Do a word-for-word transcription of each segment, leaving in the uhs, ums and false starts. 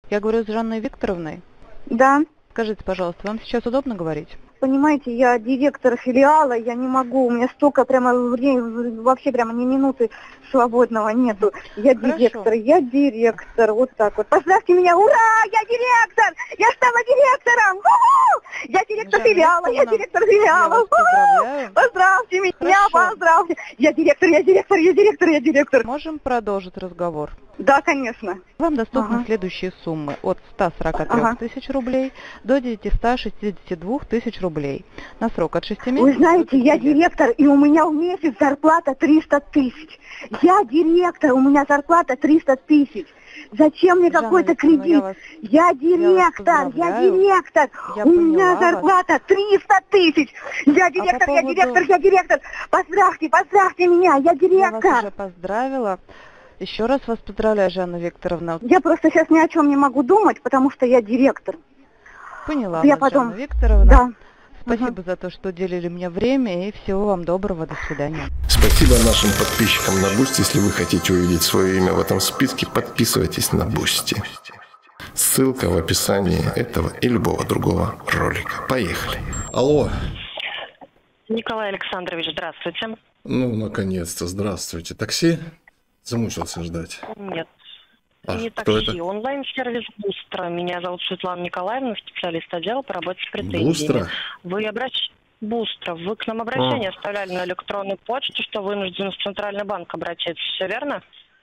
Я говорю с Жанной Викторовной. Да. Скажите, пожалуйста, вам сейчас удобно говорить? Понимаете, я директор филиала, я не могу, у меня столько прямо времени, вообще прямо ни минуты свободного нету. Я Хорошо. директор, я директор, вот так вот. Поздравьте меня, ура, я директор, я стала директором, у-ху! Я директор Жанна филиала, я Викторовна, директор филиала, я вас поздравляю. поздравьте меня, Хорошо. поздравьте. Я директор, я директор, я директор, я директор. Можем продолжить разговор? Да, конечно. Вам доступны Ага. следующие суммы от ста сорока трёх Ага. тысяч рублей до девятисот шестидесяти двух тысяч рублей на срок от шести месяцев. Вы знаете, до пяти я лет. директор, и у меня в месяц зарплата триста тысяч. Я директор, у меня зарплата триста тысяч. Зачем мне Жанна какой-то Викторовна, кредит? я вас- Я директор, я, поздравляю. директор. Я у меня поняла вас. зарплата триста тысяч. Я директор, по я поводу- директор, я директор. Поздравьте, поздравьте меня, я Я вас директор. уже поздравила. Еще раз вас поздравляю, Жанна Викторовна. Я просто сейчас ни о чем не могу думать, потому что я директор. Поняла Я вас, потом- Жанна Викторовна. Да. Спасибо за то, что уделили мне время, и всего вам доброго. До свидания. Спасибо нашим подписчикам на Бусти. Если вы хотите увидеть свое имя в этом списке, подписывайтесь на Бусти. Ссылка в описании этого и любого другого ролика. Поехали. Алло. Николай Александрович, здравствуйте. Ну, наконец-то. Здравствуйте. Такси? Замучился ждать. Нет, А не кто такси, это? онлайн-сервис Бустро. Меня зовут Светлана Николаевна, специалист отдела по работе с претензиями. Бустро? Вы обращ... Бустро. Вы к нам обращение оставляли на электронную почту, что вынуждены в Центральный банк обратиться. Все верно?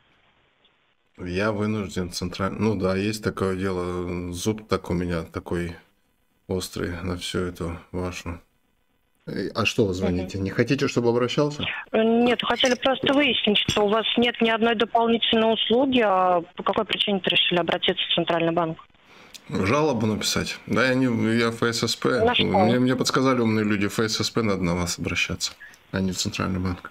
Я вынужден центрально... Ну да, есть такое дело. Зуб так у меня такой острый на всю эту вашу... Э, А что вы звоните? Не хотите, чтобы обращался? Э, Нет, хотели просто выяснить, что у вас нет ни одной дополнительной услуги, а по какой причине-то решили обратиться в Центральный банк? Жалобу написать. Да, я не я в ФССП. На что? Мне, мне подсказали умные люди, в ФССП надо на вас обращаться, а не в Центральный банк.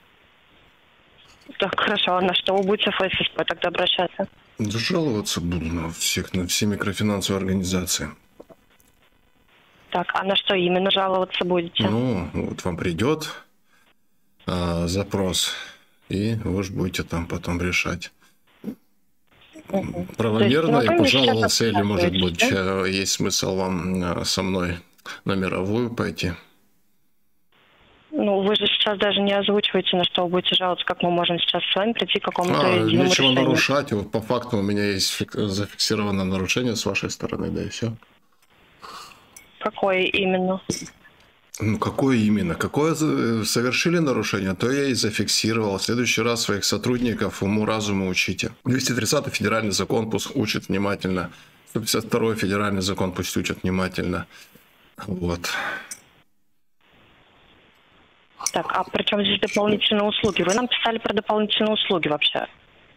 Так, хорошо, а на что вы будете в ФССП тогда обращаться? Да жаловаться буду на всех, на все микрофинансовые организации. Так, а на что именно жаловаться будете? Ну, вот вам придет а, запрос, и вы же будете там потом решать. Мгм. Правомерно То есть, я ну, вы сейчас пожаловался, или, может быть, отказываетесь, э, есть смысл вам э, со мной на мировую пойти? Ну, вы же сейчас даже не озвучиваете, на что вы будете жаловаться, как мы можем сейчас с вами прийти к какому-то А, единому нечего решению. нарушать. Вот по факту у меня есть фик- зафиксированное нарушение с вашей стороны, да и все. Какое именно? Ну, какое именно? Какое за- совершили нарушение, то я и зафиксировал. В следующий раз своих сотрудников уму-разуму учите. двести тридцатый федеральный закон пусть учат внимательно. сто пятьдесят второй федеральный закон пусть учат внимательно. Вот. Так, а при чем здесь дополнительные услуги? Вы нам писали про дополнительные услуги вообще.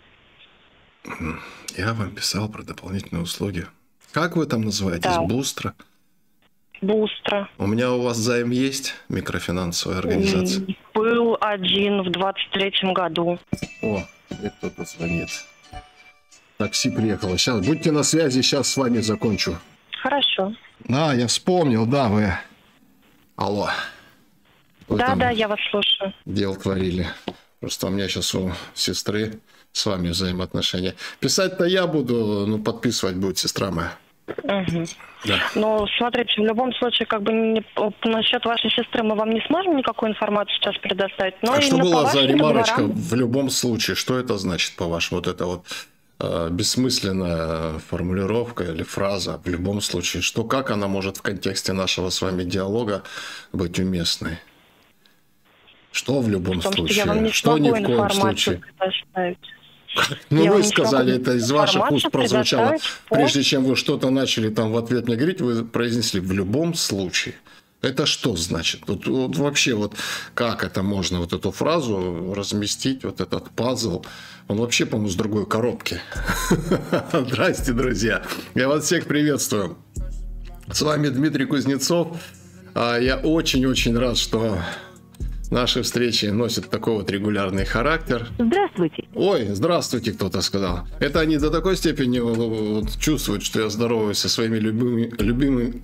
Я вам писал про дополнительные услуги. Как вы там называетесь? Да. Бустро? Бустро. У меня у вас займ есть, микрофинансовая организация? М, Был один в двадцать третьем году. О, мне кто-то звонит. Такси приехало. Сейчас, будьте на связи, сейчас с вами закончу. Хорошо. А, я вспомнил, да, вы. Алло. Вы Да, там да, я вас слушаю. дел творили. Просто у меня сейчас у сестры с вами взаимоотношения. Писать-то я буду, ну, подписывать будет сестра моя. Мгм. Да. Ну, смотрите, в любом случае, как бы не, насчет вашей сестры мы вам не сможем никакую информацию сейчас предоставить. Но А что именно по была за вашим ремарочка договорам- в любом случае? Что это значит, по-вашему? Вот это вот э, бессмысленная формулировка или фраза в любом случае. Что, как она может в контексте нашего с вами диалога быть уместной? Что в любом В том, что случае? я вам не Что ни смогу в коем информацию случае? предоставить. Ну, Я вы вам не сказали, смогу это из ваших информацию уст прозвучало. предоставить по- Прежде чем вы что-то начали там в ответ мне говорить, вы произнесли «в любом случае». Это что значит? Вот, вот вообще, вот как это можно, вот эту фразу разместить, вот этот пазл? Он вообще, по-моему, с другой коробки. Здрасте, друзья. Я вас всех приветствую. С вами Дмитрий Кузнецов. А Я очень-очень рад, что наши встречи носят такой вот регулярный характер. Здравствуйте. Ой, здравствуйте, кто-то сказал. Это они до такой степени вот чувствуют, что я здороваюсь со своими любимыми... любимыми...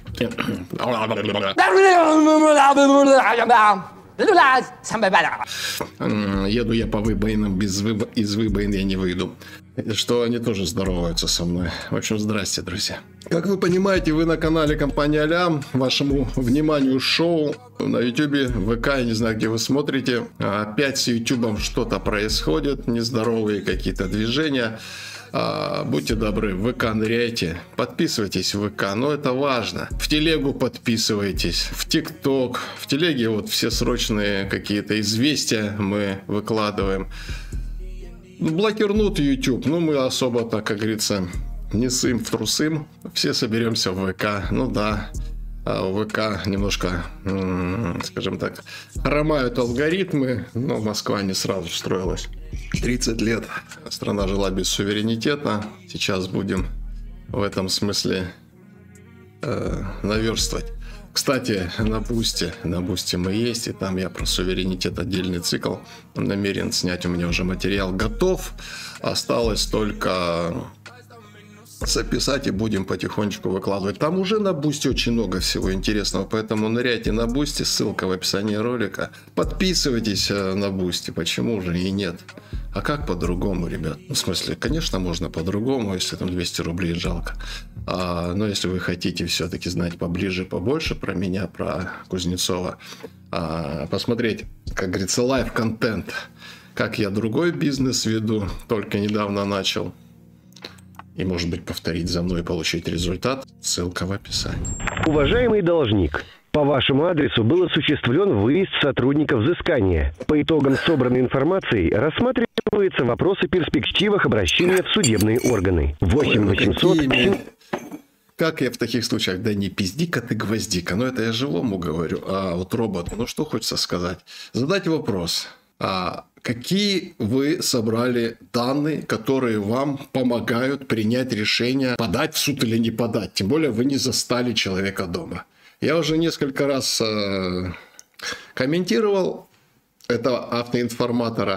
М, Еду я по выбоинам, без выбо... из выбоин я не выйду. что они тоже здороваются со мной. В общем, здрасте, друзья. Как вы понимаете, вы на канале компании Алям. Вашему вниманию шоу на ютубе, ВК, я не знаю, где вы смотрите. Опять с ютубом что-то происходит, нездоровые какие-то движения. А, будьте добры, в ВК ныряйте, подписывайтесь в ВК, но это важно. В телегу подписывайтесь, в ТикТок, в телеге вот все срочные какие-то известия мы выкладываем. Блокирнут YouTube, ну мы особо, так как говорится, не сым в трусым, все соберемся в ВК, ну да. А у ВК немножко, скажем так, хромают алгоритмы, но Москва не сразу строилась. тридцать лет страна жила без суверенитета, сейчас будем в этом смысле э, наверстывать. Кстати, на Бусти, на Бусти мы есть, и там я про суверенитет отдельный цикл намерен снять, у меня уже материал готов, осталось только записать и будем потихонечку выкладывать. Там уже на Бусти очень много всего интересного, поэтому ныряйте на Бусти, ссылка в описании ролика. Подписывайтесь на Бусти, почему же и нет? А как по-другому, ребят? Ну, в смысле, конечно, можно по-другому, если там двести рублей жалко. А, но если вы хотите все-таки знать поближе, побольше про меня, про Кузнецова, а, посмотреть, как говорится, лайв-контент, как я другой бизнес веду, только недавно начал, и, может быть, повторить за мной и получить результат, ссылка в описании. Уважаемый должник, по вашему адресу был осуществлен выезд сотрудников взыскания. По итогам собранной информации рассматриваются вопросы о перспективах обращения в судебные органы. восемь восемьсот... Как я в таких случаях? Да не пизди-ка ты, гвоздика. Ну, это я живому говорю. А вот роботу, ну, что хочется сказать? Задать вопрос. А какие вы собрали данные, которые вам помогают принять решение, подать в суд или не подать? Тем более вы не застали человека дома. Я уже несколько раз э, комментировал этого автоинформатора.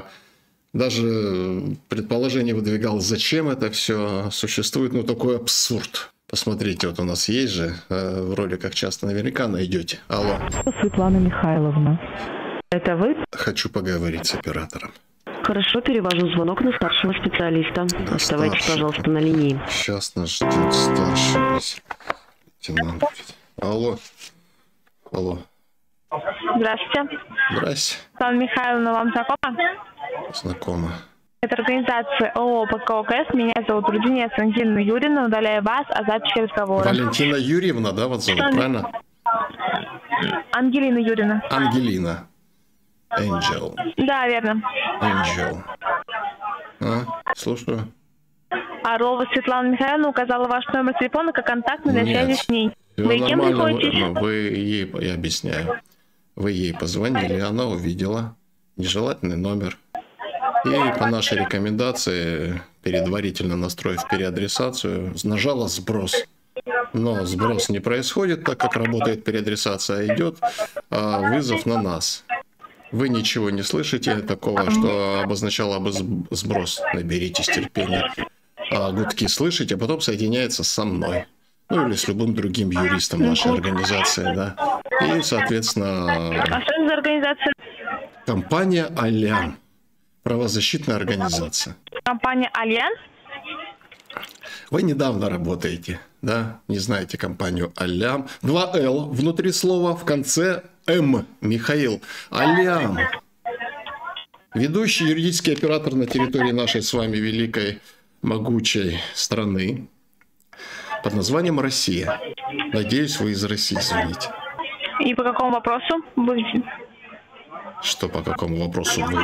Даже предположение выдвигал, зачем это все существует. Ну, такой абсурд. Посмотрите, вот у нас есть же, э, в роликах часто наверняка найдете. Алло. Светлана Михайловна. Это вы? Хочу поговорить с оператором. Хорошо, перевожу звонок на старшего специалиста. Да, оставайтесь, старший. пожалуйста, на линии. Сейчас нас ждет старший лейтенант. Алло. Алло. Здравствуйте. Здрасте. Светлана Михайловна, вам знакома? Знакомо. Это организация ООО ПКОКС. Меня зовут Рудинец Ангелина Юрьевна. Удаляю вас о записи разговора. Валентина Юрьевна, да, вот зовут, правильно? Ангелина Юрьевна. Ангелина. Angel. Да, верно. Angel. А, слушаю. Орлова Светлана Михайловна указала ваш номер телефона как контактный для связи с ней. Всё Вы кем нормально, приходитесь? вы, вы ей, я объясняю. Вы ей позвонили, она увидела нежелательный номер. И по нашей рекомендации, предварительно настроив переадресацию, нажала сброс. Но сброс не происходит, так как работает переадресация, а идет а, вызов на нас. Вы ничего не слышите такого, что обозначало бы сброс. Наберитесь терпения. А гудки слышите, а потом соединяется со мной. Ну или с любым другим юристом нашей организации, да. И, соответственно... А что это за организация? Компания Алям. Правозащитная организация. Компания Альянс? Вы недавно работаете, да? Не знаете компанию Алям. Два Л внутри слова, в конце М. Михаил. Алям. Ведущий юридический оператор на территории нашей с вами великой, могучей страны под названием Россия. Надеюсь, вы из России звоните. И по какому вопросу будете? Что по какому вопросу вы?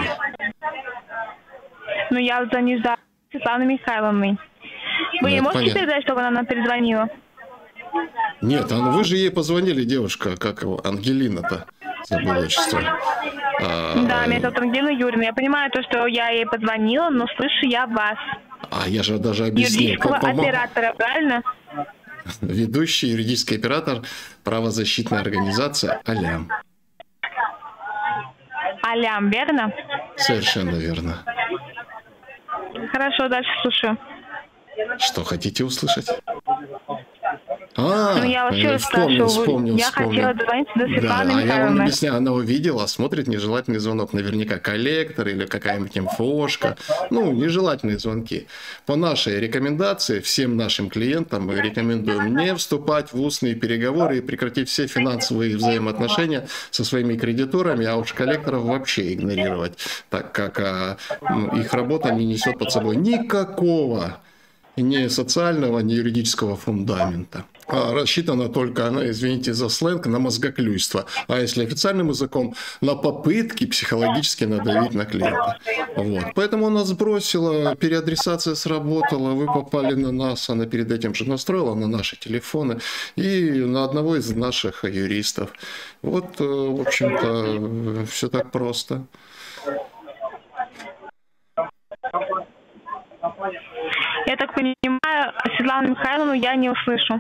Ну, я звоню за Светланой Михайловной. Вы ей Ну, можете понятно. передать, чтобы она нам перезвонила? Нет, а вы же ей позвонили, девушка, как его, Ангелина-то, забыл отчество. А, Да, меня зовут Ангелина Юрьевна. Я понимаю то, что я ей позвонила, но слышу я вас. а я же даже объяснил. Юридического По- по- оператора, правильно? Ведущий юридический оператор, правозащитная организация Алям. Алям, верно? Совершенно верно. Хорошо, дальше слушаю. Что хотите услышать? А, Ну, я вообще я вспомнил, спрашиваю, вспомнил, я вспомнил. хотела дозвониться до Да, Светланы а я вам Михайловны. объясняю, она увидела, смотрит нежелательный звонок. Наверняка коллектор или какая-нибудь инфошка. Ну, нежелательные звонки. По нашей рекомендации, всем нашим клиентам мы рекомендуем не вступать в устные переговоры и прекратить все финансовые взаимоотношения со своими кредиторами, а уж коллекторов вообще игнорировать, так как а, их работа не несет под собой никакого ни социального, ни юридического фундамента. А рассчитана только, она, извините за сленг, на мозгоклюйство. А если официальным языком, на попытки психологически надавить на клиента. Вот. Поэтому она сбросила, переадресация сработала, вы попали на нас, она перед этим же настроила на наши телефоны и на одного из наших юристов. Вот, в общем-то, все так просто. Я так понимаю, Светлану Михайловну я не услышу.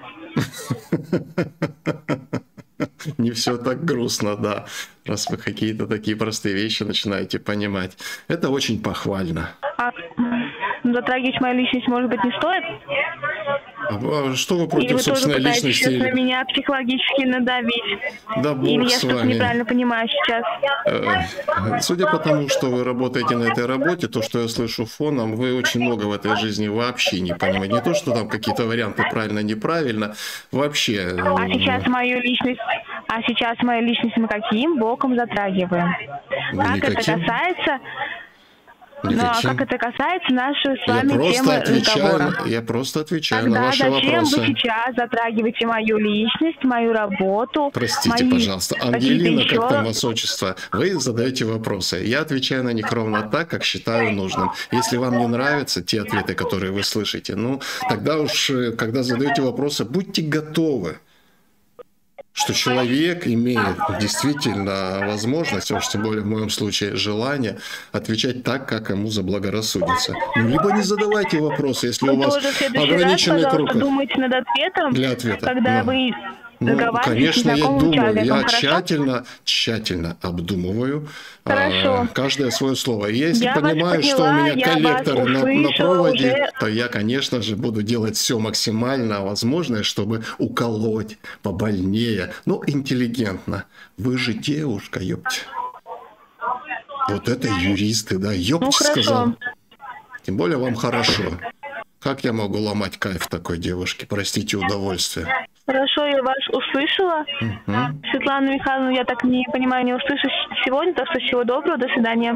Не все так грустно, да, раз вы какие-то такие простые вещи начинаете понимать. Это очень похвально. А затрагивать мою личность, может быть, не стоит? А что вы Или против вы тоже собственной пытаетесь личности? сейчас на меня психологически надавить? Да бог Или я с что-то вами. неправильно понимаю сейчас? Э, Судя по тому, что вы работаете на этой работе, то, что я слышу фоном, вы очень много в этой жизни вообще не понимаете. Не то, что там какие-то варианты правильно-неправильно, вообще. А сейчас мою личность, а сейчас мою личность мы каким боком затрагиваем? Ну, Как это никаким. касается... Ну, а Никаким. как это касается нашей с Я вами просто темы отвечаю, разговора? я просто отвечаю Тогда на ваши зачем вопросы. вы сейчас затрагиваете мою личность, мою работу? Простите, мои пожалуйста. какие-то Ангелина, как там еще... вас отчество? Вы задаете вопросы. Я отвечаю на них ровно так, как считаю нужным. Если вам не нравятся те ответы, которые вы слышите, ну, тогда уж, э, когда задаете вопросы, будьте готовы, что человек имеет действительно возможность, а уж тем более в моем случае желание, отвечать так, как ему заблагорассудится. Ну, либо не задавайте вопросы, если у Вы вас тоже в следующий раз, ограниченный круг пожалуйста, думайте над ответом, для ответа. когда Ну. вы Ну, договариваетесь конечно, с я незнакомым думаю, человеком, я хорошо? тщательно, тщательно обдумываю Хорошо. а, каждое свое слово. И если Я вас понимаю, поняла, что у меня я коллектор вас на, на услышала проводе, уже. то я, конечно же, буду делать все максимально возможное, чтобы уколоть побольнее, но интеллигентно. Вы же девушка, ёпте. Вот это юристы, да, ёпте, Ну, хорошо. сказал. Тем более вам хорошо. Как я могу ломать кайф такой девушке? Простите, удовольствие. Хорошо, я вас услышала. Мгм. Светлана Михайловна, я так не понимаю, не услышу сегодня, так что всего доброго, до свидания.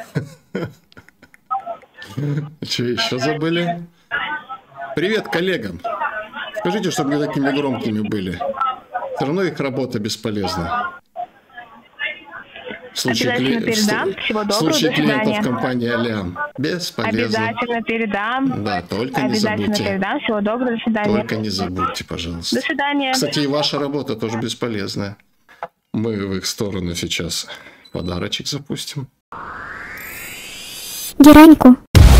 Что еще забыли? Привет коллегам. Скажите, чтобы не такими громкими были. Все равно их работа бесполезна. В случае, Обязательно кли- передам. в сл- Всего в доброго, случае до клиентов свидания. компании Алям. Бесполезно. Обязательно передам. Да, только не Обязательно забудьте. передам. Всего доброго, до свидания. Только не забудьте, пожалуйста. До свидания. Кстати, и ваша работа тоже бесполезная. Мы в их сторону сейчас подарочек запустим. Гераньку.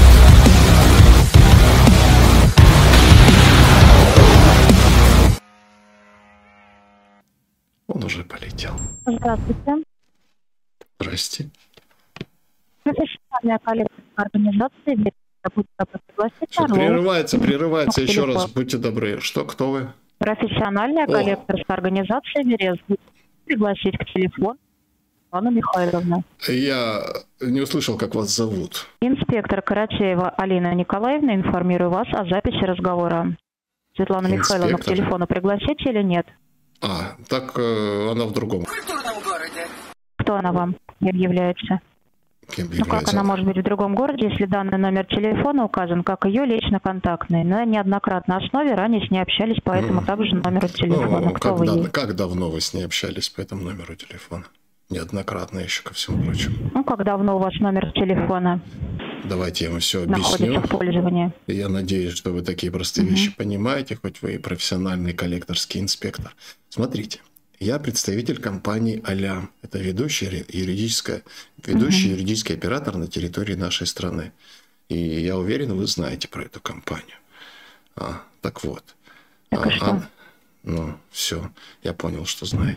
Он уже полетел. Здравствуйте. Здрасте. Профессиональная коллекторская организация. Будьте добры, пригласить Всё, Орлов. прерывается, прерывается. Ну, Еще телефон. раз, будьте добры. Что, кто вы? Профессиональная О. коллекторская организация «Берез». Будьте пригласить к телефону Анну Михайловну. Я не услышал, как вас зовут. Инспектор Каратеева Алина Николаевна, информирую вас о записи разговора. Светлану Михайловну к Инспектор. телефону пригласить или нет? А, так э, она в другом. Кто она вам является? Кем Ну как является? она может быть в другом городе, если данный номер телефона указан как ее лично контактный? На неоднократной основе ранее с ней общались по этому Мгм. также номеру телефона. Ну, Кто как, вы да- ей? как давно вы с ней общались по этому номеру телефона? Неоднократно еще, ко всему прочему. Ну как давно у вас номер телефона Давайте я вам все находится объясню. в пользовании? Я надеюсь, что вы такие простые Мгм. вещи понимаете, хоть вы и профессиональный коллекторский инспектор. Смотрите, я представитель компании Алям. Это ведущая ре- юридическая, ведущий Мгм. юридический оператор на территории нашей страны. И я уверен, вы знаете про эту компанию. А, так вот. Так и А, что? а, ну, все, я понял, что знаете.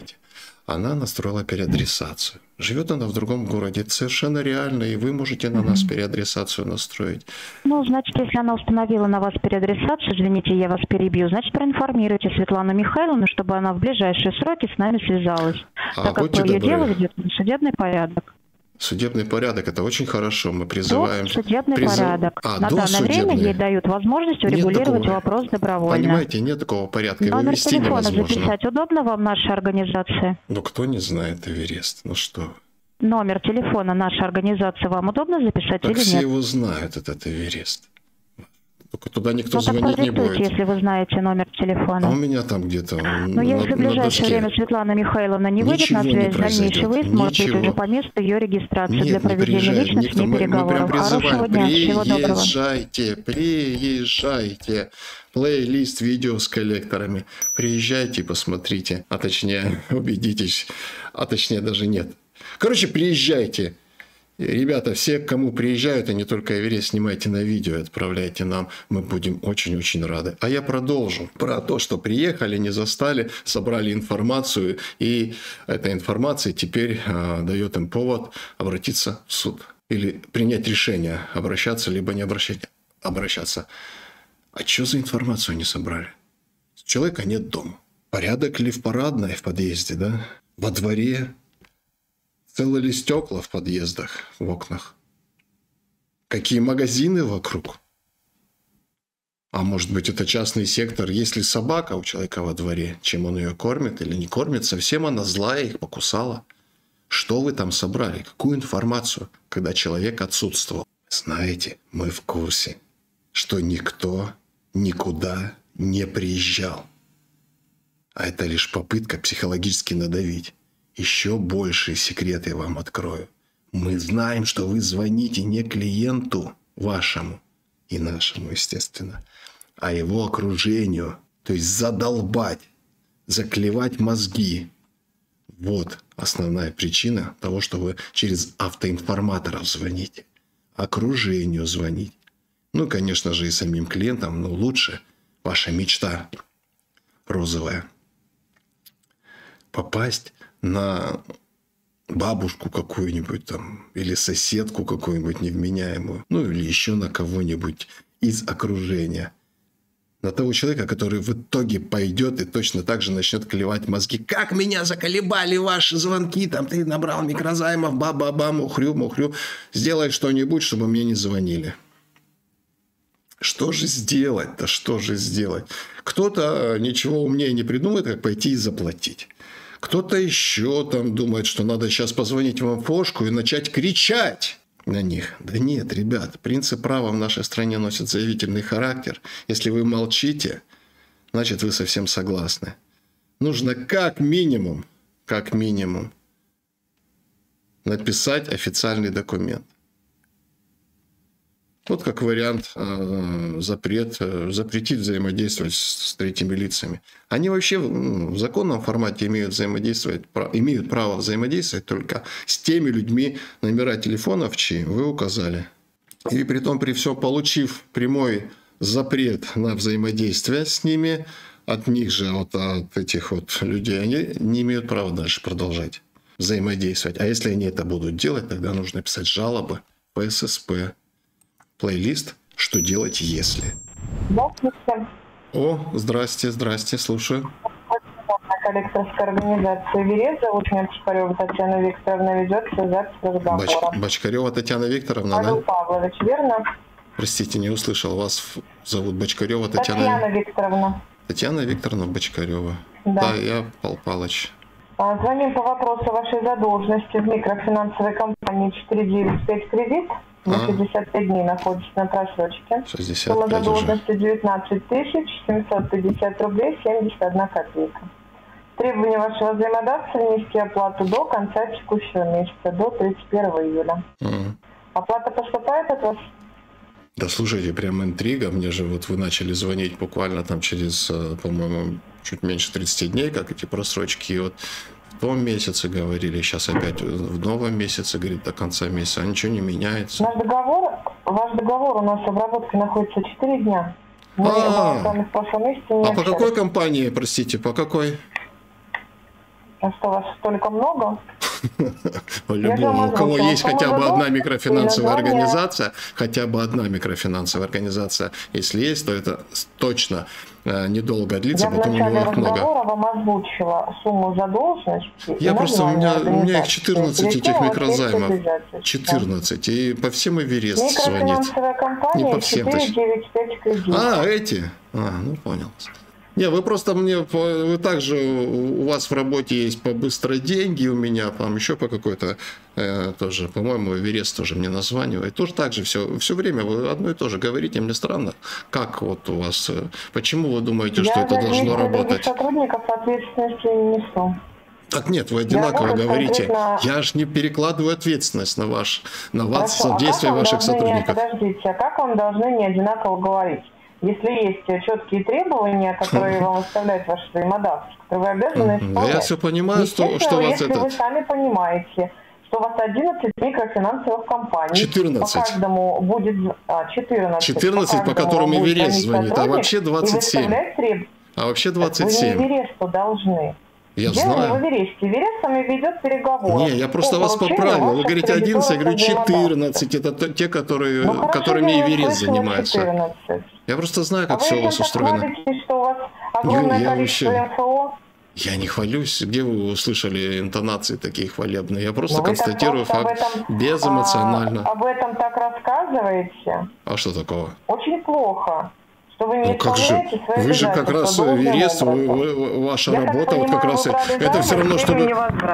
Она настроила переадресацию. Живет она в другом городе. Это совершенно реально, и вы можете на нас переадресацию настроить. Ну, значит, если она установила на вас переадресацию, извините, я вас перебью, значит, проинформируйте Светлану Михайловну, чтобы она в ближайшие сроки с нами связалась, А, так как по ее делу ведет судебный порядок. Судебный порядок – это очень хорошо. Мы призываем... Судебный призыв... порядок. А, на данное время ей дают возможность урегулировать такого... вопрос добровольно. Понимаете, нет такого порядка. Его Номер вести телефона невозможно. записать удобно вам нашей организации? Ну, кто не знает Эверест? Ну что? Номер телефона нашей организации вам удобно записать так или все нет? его знают, этот Эверест. Только туда никто ну, звонить не будет. Если вы знаете номер телефона. А у меня там где-то. Но если в ближайшее время Светлана Михайловна не выйдет на связь, дальнейший выезд может быть уже по месту ее регистрации Нет, для проведения личных с ней переговоров. Хорошего дня, всего доброго. Приезжайте, приезжайте. Плейлист видео с коллекторами. Приезжайте, посмотрите. А точнее, убедитесь. А точнее, даже нет. Короче, приезжайте. Ребята, все, к кому приезжают, а не только Эверест, снимайте на видео и отправляйте нам. Мы будем очень-очень рады. А я продолжу про то, что приехали, не застали, собрали информацию. И эта информация теперь э, дает им повод обратиться в суд. Или принять решение, обращаться, либо не обращаться. обращаться. А что за информацию они собрали? Человека нет дома. Порядок ли в парадной, в подъезде, да? Во дворе? Целые ли стекла в подъездах, в окнах? Какие магазины вокруг? А может быть, это частный сектор? Есть ли собака у человека во дворе? Чем он ее кормит или не кормит? Совсем она злая, их покусала. Что вы там собрали? Какую информацию, когда человек отсутствовал? Знаете, мы в курсе, что никто никуда не приезжал. А это лишь попытка психологически надавить. Еще большие секреты я вам открою. Мы знаем, что вы звоните не клиенту вашему и нашему, естественно, а его окружению. То есть задолбать, заклевать мозги. Вот основная причина того, что вы через автоинформаторов звоните. Окружению звонить. Ну, конечно же, и самим клиентам, но лучше ваша мечта розовая. Попасть на бабушку какую-нибудь там, или соседку какую-нибудь невменяемую, ну или еще на кого-нибудь из окружения. На того человека, который в итоге пойдет и точно так же начнет клевать мозги. Как меня заколебали ваши звонки, там ты набрал микрозаймов, ба-ба-ба, мухрю, мухрю. Сделай что-нибудь, чтобы мне не звонили. Что же сделать-то, что же сделать? Кто-то ничего умнее не придумает, как пойти и заплатить. Кто-то еще там думает, что надо сейчас позвонить в эм-фошку и начать кричать на них. Да нет, ребят, принцип права в нашей стране носит заявительный характер. Если вы молчите, значит, вы совсем согласны. Нужно как минимум, как минимум написать официальный документ. Вот как вариант э, запрет, э, запретить взаимодействовать с, с третьими лицами. Они вообще в, в законном формате имеют, взаимодействовать, про, имеют право взаимодействовать только с теми людьми, номера телефонов, чьи вы указали. И при том, при всем, получив прямой запрет на взаимодействие с ними, от них же, вот, от этих вот людей, они не имеют права дальше продолжать взаимодействовать. А если они это будут делать, тогда нужно писать жалобы в эс эс пэ. Плейлист «Что делать, если?». Здравствуйте. О, здрасте, здрасте, слушаю. Коллекторская организация «Эверест». Зовут меня Бочкарева Татьяна Викторовна. Ведется запись разговора. Бач... Бочкарева Татьяна Викторовна, Павел да? Павлович, верно? Простите, не услышал. Вас зовут Бочкарева Татьяна... Татьяна Викторовна. Татьяна Викторовна Бочкарева. Да. Да, я Пал Палыч. Звоним по вопросу вашей задолженности в микрофинансовой компании четыре девять пять кредит. На шестьдесят пять дней находится на просрочке. Сумма задолженности девятнадцать тысяч семьсот пятьдесят рублей семьдесят одна копейка. Требование вашего взаимодавца внести оплату до конца текущего месяца, до тридцать первого июля. Mm. Оплата поступает от вас? Да слушайте, прям интрига. Мне же вот вы начали звонить буквально там через, по-моему, чуть меньше тридцати дней, как эти просрочки. И вот в том месяце говорили, сейчас опять в новом месяце, говорит, до конца месяца, а ничего не меняется. Наш договор, ваш договор у нас в обработке находится четыре дня. Мы а, в прошлом месяце не а общались. по какой компании, простите, по какой? А что, вас столько много? По-любому. У кого есть хотя бы одна микрофинансовая организация, хотя бы одна микрофинансовая организация, если есть, то это точно недолго длится, потом у него их много. Я в начале разговора вам озвучила сумму задолженности. Я просто, у меня, у меня их четырнадцать этих микрозаймов. четырнадцать. И по всем Эверест звонит. Не по всем. А, эти? А, ну понял. Не, вы просто мне, вы также, у вас в работе есть по быстро деньги, у меня там еще по какой-то, э, тоже, по-моему, Эверест тоже мне названивает. Тоже так же все, все время вы одно и то же говорите, мне странно, как вот у вас, почему вы думаете, я что это должно работать? Я сотрудников ответственности не несу. Так нет, вы одинаково я говорите. конкретно... Я же не перекладываю ответственность на, ваш, на вас, Хорошо, действия а ваших должны, сотрудников. Подождите, а как вам должны не одинаково говорить? Если есть четкие требования, которые вам выставляет ваш взаимодавец, которые вы обязаны исполнять. Я все понимаю, что, что вас если это... вы сами понимаете, что у вас одиннадцать микрофинансовых компаний. четырнадцать. По каждому будет... А, четырнадцать. четырнадцать, по, по которым Эверест звонит, а вообще двадцать семь. Треб... А вообще двадцать семь. Вы не Эвересту должны. Я Дело знаю. не в Эвересте. Эверест с вами ведет переговоры. Не, я просто вас поправил. Вы говорите одиннадцать, я говорю четырнадцать. Это те, которые, ну, которыми Эверест занимается. четырнадцать. Я просто знаю, как а все у вас устроено. Хвалитесь, что у вас огромное я, я количество вообще... эм эф о? Я не хвалюсь. Где вы услышали интонации такие хвалебные? Я просто Но констатирую факт этом, безэмоционально. А, об этом так рассказываете? А что такого? Очень плохо. Что вы не ну, как же? Вы же как раз Эверест, вы, вы, ваша я работа, понимаю, вот как раз это все равно, чтобы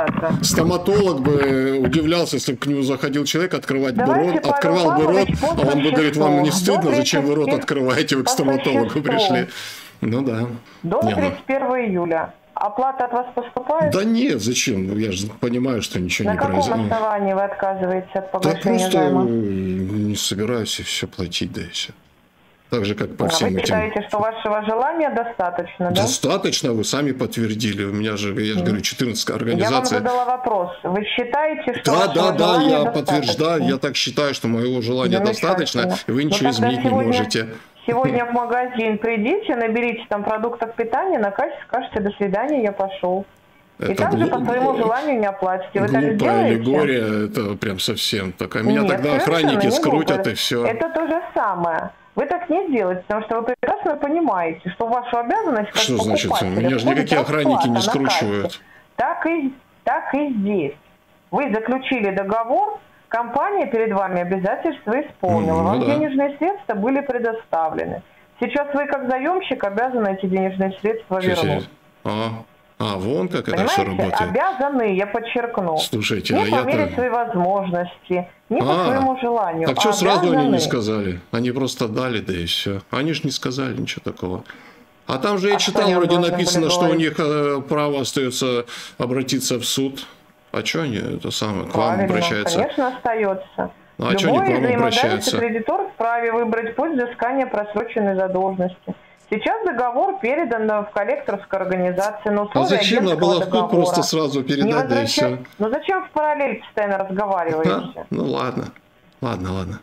стоматолог бы удивлялся, если бы к нему заходил человек, открывать бы рот, открывал бы рот, а он бы говорит, вам не стыдно, зачем вы рот открываете, вы к стоматологу пришли. Ну да. До тридцать первого июля. Оплата от вас поступает? Да нет, зачем? Я же понимаю, что ничего На не произойдет. На каком основании вы отказываетесь от погашения да просто займа? Не собираюсь и все платить, да и все. Так же, как по а всем вы считаете, этим... что вашего желания достаточно, да? Достаточно, вы сами подтвердили. У меня же, я же говорю, четырнадцать организаций. Я вам задала вопрос. Вы считаете, что да, вашего да, да, желания я достаточно? подтверждаю, я так считаю, что моего желания достаточно, и вы ничего изменить сегодня, не можете. Сегодня в магазин придите, наберите там продуктов питания, на кассе скажете «до свидания, я пошел». И это также глуп... по своему желанию не оплатите. Вы глупая так сделаете? аллегория, это прям совсем. Так, а меня Нет, тогда охранники скрутят глупая. И все. Это то же самое. Вы так не делаете, потому что вы прекрасно понимаете, что вашу обязанность как что значит? Меня же никакие охранники не скручивают. Так и, так и здесь. Вы заключили договор, компания перед вами обязательства исполнила. Mm, Вам ну да. денежные средства были предоставлены. Сейчас вы как заемщик обязаны эти денежные средства Чуть вернуть. А, а, вон как Понимаете? Это все работает. Обязаны, я подчеркну. Слушайте, не а по мере я-то... своей возможности, не а, по своему желанию. Так что а сразу обязаны. они не сказали? Они просто дали, да и все. Они же не сказали ничего такого. А там же я а читал, вроде написано, что у говорить? них э, право остается обратиться в суд. А что они это самое, к Правильно, вам обращаются? Конечно, остается. Ну, а что они к вам обращаются? Кредитор вправе выбрать путь взыскания просроченной задолженности. Сейчас договор передан в коллекторскую организацию. Но а зачем надо было в код просто сразу передать, да и все? Ну зачем в параллель постоянно разговариваете? А? Ну ладно, ладно, ладно.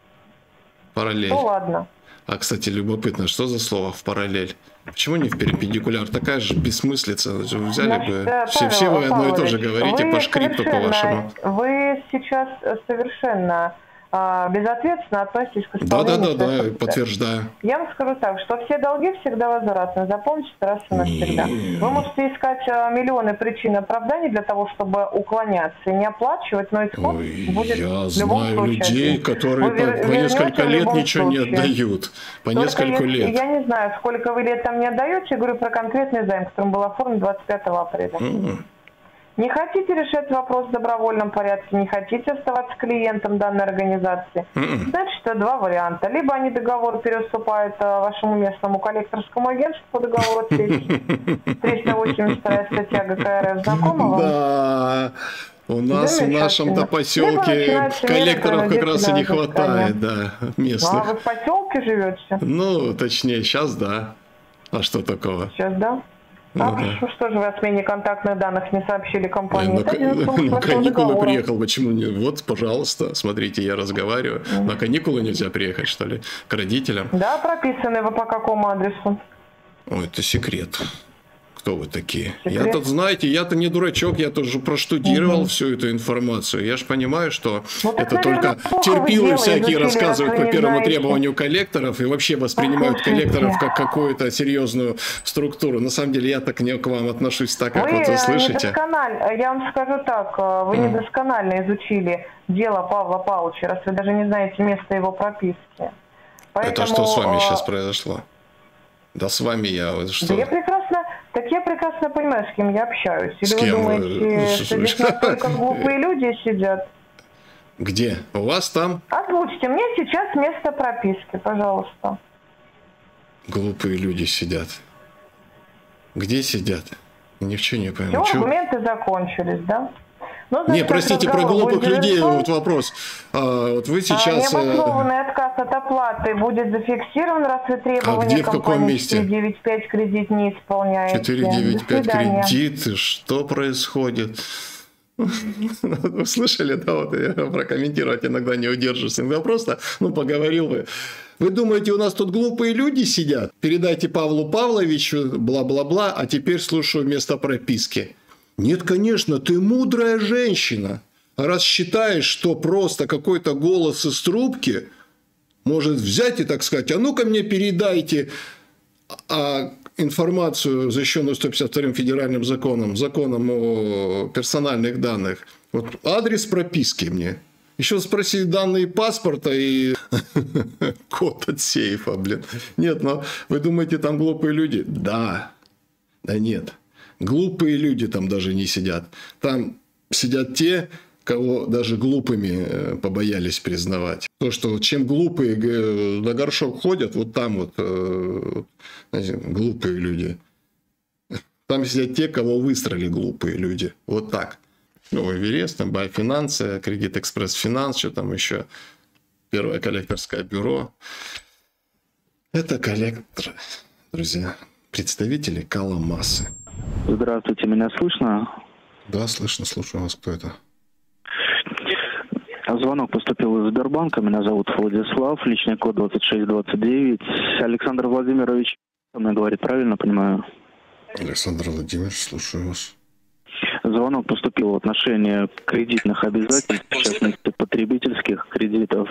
Параллель. Ну ладно. А, кстати, любопытно, что за слово в параллель? Почему не в перпендикуляр? Такая же бессмыслица. Взяли Значит, бы. Павел, все, все вы одно и то же говорите вы по шкрипту по-вашему. Вы сейчас совершенно а, безответственно относитесь к исполнению. Да, да, да, да, подтверждаю. Я вам скажу так, что все долги всегда возвратны. Запомните раз и навсегда. Вы можете искать а, миллионы причин оправданий для того, чтобы уклоняться и не оплачивать, но исход Ой, будет я в любом знаю случае. людей, которые вы, по, по несколько лет ничего случае. не отдают. По Только несколько если, лет. Я не знаю, сколько вы лет там не отдаете, я говорю про конкретный займ, которым был оформлен двадцать пятого апреля. Mm-hmm. Не хотите решать вопрос в добровольном порядке, не хотите оставаться клиентом данной организации, Mm-mm. значит, два варианта. Либо они договор переступают вашему местному коллекторскому агентству по договору триста восемьдесят вторая статья гэ ка эр эф. Знакома вам? Да. У нас в нашем-то поселке коллекторов как раз и не хватает, да, местных. Ну, а вы в поселке живете? Ну, точнее, сейчас да. А что такого? Сейчас да. Ну, а да. что же вы о смене контактных данных не сообщили компании? Я на, на каникулы приехал, почему не? Вот, пожалуйста, смотрите, я разговариваю. Mm. На каникулы нельзя приехать, что ли, к родителям? Да, прописаны вы по какому адресу? Ой, это секрет. Кто вы такие? Я тут, знаете, я-то не дурачок, я тоже проштудировал угу. всю эту информацию. Я же понимаю, что ну, это так, наверное, только терпилы всякие рассказывают по первому знаете. требованию коллекторов и вообще воспринимают Послушайте. коллекторов как какую-то серьезную структуру. На самом деле я так не к вам отношусь так, как вы, вот вы слышите. Недосконально, я вам скажу так, вы mm. недосконально изучили дело Павла Павловича, раз вы даже не знаете место его прописки. Поэтому, это что с вами сейчас произошло? Да с вами я... Что? Да я прекрасно... Так я прекрасно понимаю, с кем я общаюсь. Или с вы кем? думаете, что здесь только глупые люди сидят? Где? У вас там? Озвучьте мне сейчас место прописки, пожалуйста. Глупые люди сидят. Где сидят? Ни в чем не пойму. Все, аргументы закончились, да? Ну, значит, не, простите, про глупых людей вот вопрос. А, вот вы сейчас... А, необоснованный отказ от оплаты будет зафиксирован, раз вы требования а где, в каком месте? четыре девять пять кредит не исполняете. четыре девять пять кредит? Что происходит? Вы слышали, да, вот я прокомментировать иногда не удержусь. Иногда просто, ну, поговорил бы. Вы думаете, у нас тут глупые люди сидят? Передайте Павлу Павловичу, бла-бла-бла, а теперь слушаю место прописки. Нет, конечно, ты мудрая женщина. Раз считаешь, что просто какой-то голос из трубки может взять и, так сказать, а ну-ка мне передайте а, информацию, защищенную сто пятьдесят вторым федеральным законом, законом о персональных данных. Вот адрес прописки мне. Еще спросить данные паспорта и код от сейфа, блин. Нет, но вы думаете, там глупые люди? Да. Да нет. Глупые люди там даже не сидят. Там сидят те, кого даже глупыми побоялись признавать. То, что чем глупые на горшок ходят, вот там вот, знаете, глупые люди. Там сидят те, кого выстрелили глупые люди. Вот так. Ну, Эверест, там, Байфинансы, Кредит Экспресс Финанс, что там еще, Первое коллекторское бюро. Это коллекторы, друзья, представители Каламасы. Здравствуйте, меня слышно? Да, слышно, слушаю вас. Кто это? Звонок поступил из Сбербанка. Меня зовут Владислав, личный код двадцать шесть двадцать девять. Александр Владимирович со мной говорит, правильно понимаю? Александр Владимирович, слушаю вас. Звонок поступил в отношении кредитных обязательств, в частности, потребительских кредитов,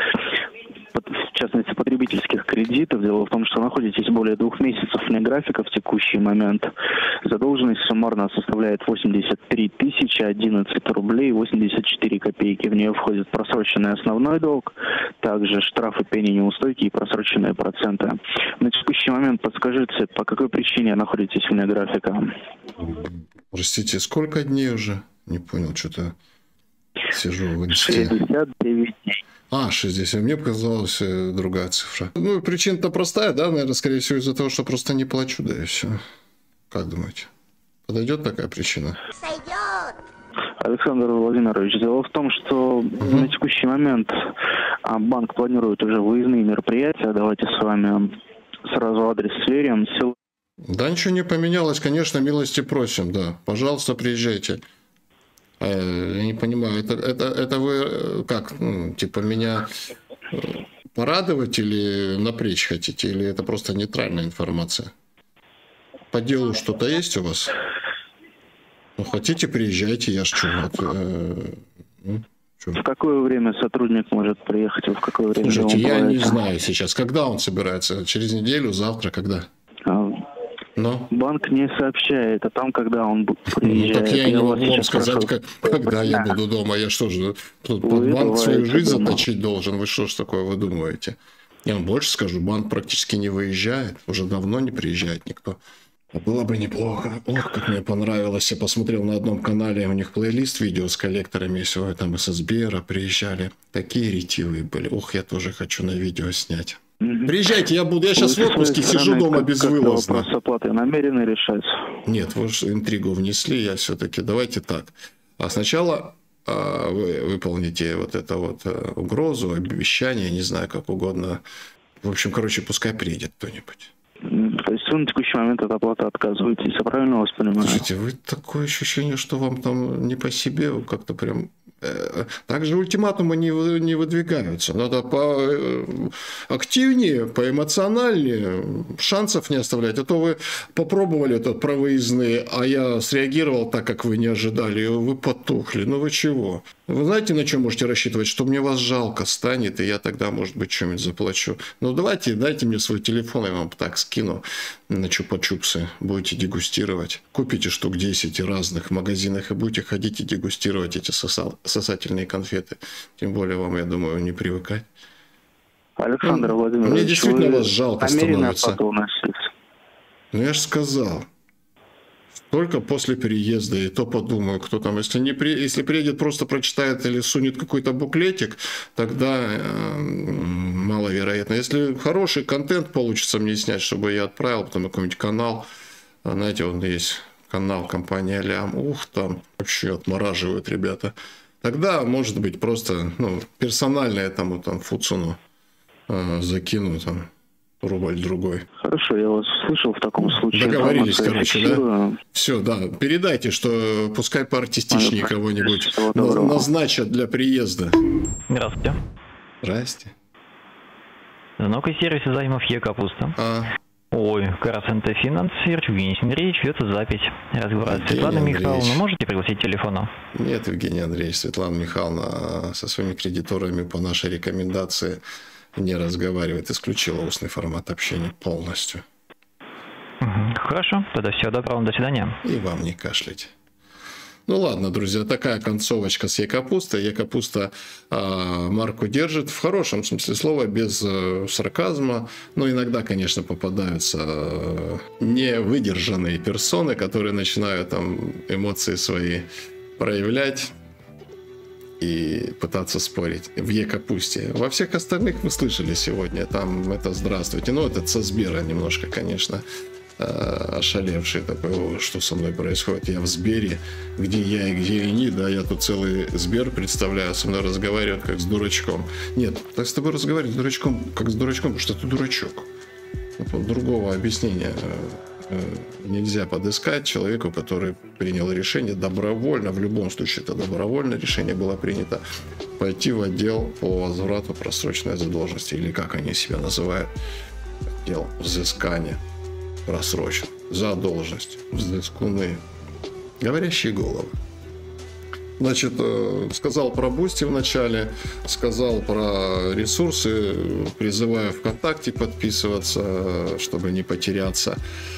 в частности, потребительских кредитов. Дело в том, что находитесь более двух месяцев вне графика в текущий момент. Задолженность суммарно составляет восемьдесят три тысячи одиннадцать рублей восемьдесят четыре копейки. В нее входит просроченный основной долг, также штрафы, пени, неустойки и просроченные проценты. На текущий момент подскажите, по какой причине находитесь вне графика? Простите, сколько дней уже? Не понял, что-то сижу в инсте. шестьдесят девять дней. А, шестьдесят. Мне показалась другая цифра. Ну, причина-то простая, да, наверное, скорее всего, из-за того, что просто не плачу, да и все. Как думаете? Подойдет такая причина? Сойдет. Александр Владимирович, дело в том, что угу. на текущий момент банк планирует уже выездные мероприятия. Давайте с вами сразу адрес сверим. Да, ничего не поменялось, конечно, милости просим, да. Пожалуйста, приезжайте. Я не понимаю, это, это, это вы как, ну, типа меня порадовать или напрячь хотите, или это просто нейтральная информация? По делу что-то есть у вас? Ну, хотите, приезжайте, я ж что, вот, э, ну, что? В какое время сотрудник может приехать, в какое время? Слушайте, я не знаю сейчас, когда он собирается, через неделю, завтра, когда? А... Но? Банк не сообщает о том, когда он приезжает. Ну, так я, я не могу вам сказать, как, когда я буду дома. Я что же, тут банк свою жизнь дома. заточить должен? Вы что ж такое выдумываете? Я вам больше скажу, банк практически не выезжает. Уже давно не приезжает никто. А было бы неплохо. Ох, как мне понравилось. Я посмотрел на одном канале, у них плейлист видео с коллекторами. Сегодня там из Сбера приезжали. Такие ретивые были. Ох, я тоже хочу на видео снять. Приезжайте, я буду, я сейчас в отпуске, сижу дома безвылазно. Вопрос оплаты намерены решать? Нет, вы же интригу внесли, я все-таки, давайте так. А сначала а, вы выполните вот это вот а, угрозу, обещание, не знаю, как угодно. В общем, короче, пускай приедет кто-нибудь. То есть вы на текущий момент от оплаты отказываетесь, я правильно вас понимаю? Слушайте, вы такое ощущение, что вам там не по себе, вы как-то прям Также ультиматумы не, не выдвигаются. Надо поактивнее, поэмоциональнее, шансов не оставлять. А то вы попробовали этот провыездные, а я среагировал так, как вы не ожидали, и вы потухли. Ну вы чего? Вы знаете, на чем можете рассчитывать? Что мне вас жалко станет, и я тогда, может быть, что-нибудь заплачу. Ну давайте, дайте мне свой телефон, я вам так скину на чупа-чупсы. Будете дегустировать. Купите штук десять в разных магазинах и будете ходить и дегустировать эти сосал, сосательные конфеты. Тем более вам, я думаю, не привыкать. Александр ну, Владимирович, мне действительно вас жалко становится. Ну я же сказал. Только после переезда, и то подумаю, кто там. Если, не при... Если приедет, просто прочитает или сунет какой-то буклетик, тогда э, маловероятно. Если хороший контент получится мне снять, чтобы я отправил потом на какой-нибудь канал, знаете, он есть канал компании Алям, ух, там вообще отмораживают ребята. Тогда, может быть, просто ну, персонально я тому там Фуцуну э, закину там. Рубль другой. Хорошо, я вас услышал в таком случае. Договорились, короче, да? Все, да. Передайте, что пускай поартистичнее а, кого-нибудь назначат для приезда. Здравствуйте. Здрасте. Звонок из сервиса займов Е-Капуста. А. Ой, Карасенте Финанс, Евгений Андреевич, ведется запись. Разговаривает Светлана Михайловна. Можете пригласить телефону? Нет, Евгений Андреевич, Светлана Михайловна со своими кредиторами по нашей рекомендации не разговаривает, исключила устный формат общения полностью. Хорошо, тогда всего доброго, до свидания. И вам не кашлять. Ну ладно, друзья, такая концовочка с Е-Капустой. Е-Капуста э, марку держит в хорошем смысле слова, без э, сарказма. Но иногда, конечно, попадаются э, невыдержанные персоны, которые начинают там эмоции свои проявлять и пытаться спорить в Е-Капусте. Во всех остальных вы слышали сегодня. Там это здравствуйте. Ну, этот со Сбера немножко, конечно, ошалевший такой, что со мной происходит. Я в Сбере, где я и где они, да, я тут целый Сбер представляю, со мной разговаривают как с дурачком. Нет, так с тобой разговаривать с дурачком, как с дурачком, потому что ты дурачок. Другого объяснения нельзя подыскать человеку, который принял решение добровольно, в любом случае это добровольное решение было принято, пойти в отдел по возврату просроченной задолженности, или как они себя называют, отдел взыскания просрочен, задолженность, взыскуны, говорящие головы. Значит, сказал про Бусти в начале, сказал про ресурсы, призываю ВКонтакте подписываться, чтобы не потеряться.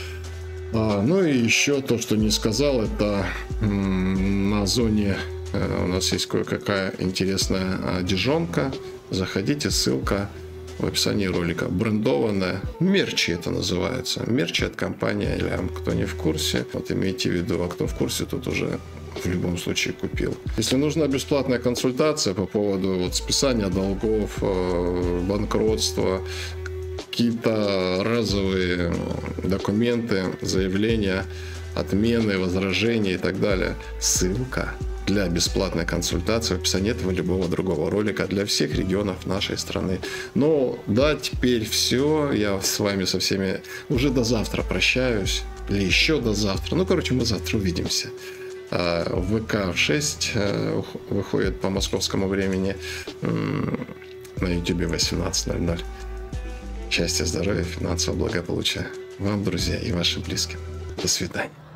А, ну и еще то, что не сказал, это м, на зоне э, у нас есть кое-какая интересная одежонка. Заходите, ссылка в описании ролика. Брендованная, мерчи это называется. Мерчи от компании Алям. Кто не в курсе, вот имейте в виду, а кто в курсе, тут уже в любом случае купил. Если нужна бесплатная консультация по поводу вот, списания долгов, э, банкротства, какие-то разовые документы, заявления, отмены, возражения и так далее. Ссылка для бесплатной консультации в описании этого любого другого ролика для всех регионов нашей страны. Ну, да, теперь все. Я с вами со всеми уже до завтра прощаюсь. Или еще до завтра. Ну, короче, мы завтра увидимся. В ВК в шесть выходит по московскому времени, на ютубе восемнадцать ноль ноль. Счастья, здоровья, финансового благополучия вам, друзья, и вашим близким. До свидания.